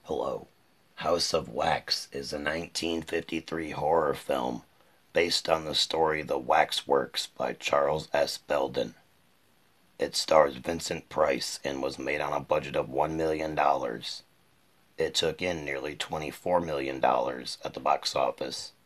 Hello. House of Wax is a 1953 horror film based on the story The Waxworks by Charles S. Belden. It stars Vincent Price and was made on a budget of $1 million. It took in nearly $24 million at the box office.